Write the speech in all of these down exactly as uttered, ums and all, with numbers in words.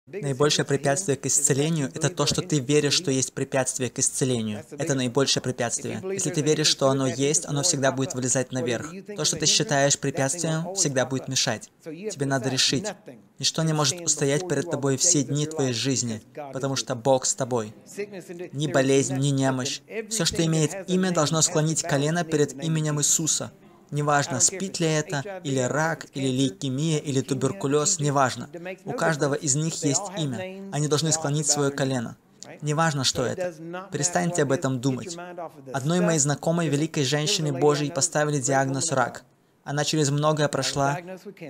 Наибольшее препятствие к исцелению — это то, что ты веришь, что есть препятствие к исцелению. Это наибольшее препятствие. Если ты веришь, что оно есть, оно всегда будет вылезать наверх. То, что ты считаешь препятствием, всегда будет мешать. Тебе надо решить. Ничто не может устоять перед тобой все дни твоей жизни, потому что Бог с тобой. Ни болезнь, ни немощь. Все, что имеет имя, должно склонить колено перед именем Иисуса. Неважно, спит ли это, или рак, или лейкемия, или туберкулез, неважно. У каждого из них есть имя. Они должны склонить свое колено. Неважно, что это. Перестаньте об этом думать. Одной моей знакомой великой женщине Божией поставили диагноз рак. Она через многое прошла.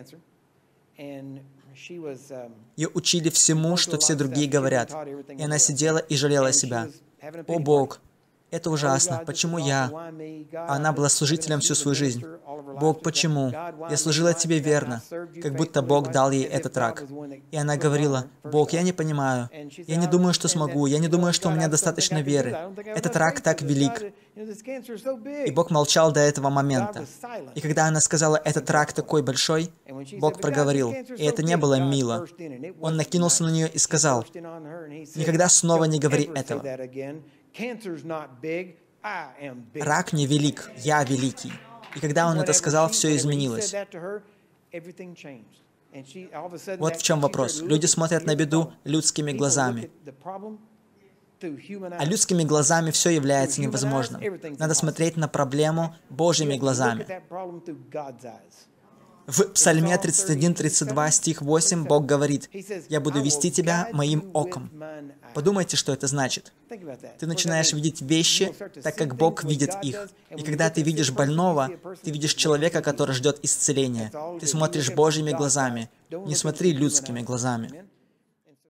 Ее учили всему, что все другие говорят. И она сидела и жалела себя. «О Бог! Это ужасно. Почему я?» Она была служителем всю свою жизнь. «Бог, почему? Я служила Тебе верно». Как будто Бог дал ей этот рак. И она говорила: «Бог, я не понимаю. Я не думаю, что смогу. Я не думаю, что у меня достаточно веры. Этот рак так велик». И Бог молчал до этого момента. И когда она сказала: «Этот рак такой большой», Бог проговорил. И это не было мило. Он накинулся на нее и сказал: «Никогда снова не говори этого. Рак не велик, я великий». И когда он это сказал, все изменилось. Вот в чем вопрос. Люди смотрят на беду людскими глазами. А людскими глазами все является невозможным. Надо смотреть на проблему Божьими глазами. В Псальме тридцать один тридцать два, стих восемь, Бог говорит: «Я буду вести тебя моим оком». Подумайте, что это значит. Ты начинаешь видеть вещи, так как Бог видит их. И когда ты видишь больного, ты видишь человека, который ждет исцеления. Ты смотришь Божьими глазами. Не смотри людскими глазами.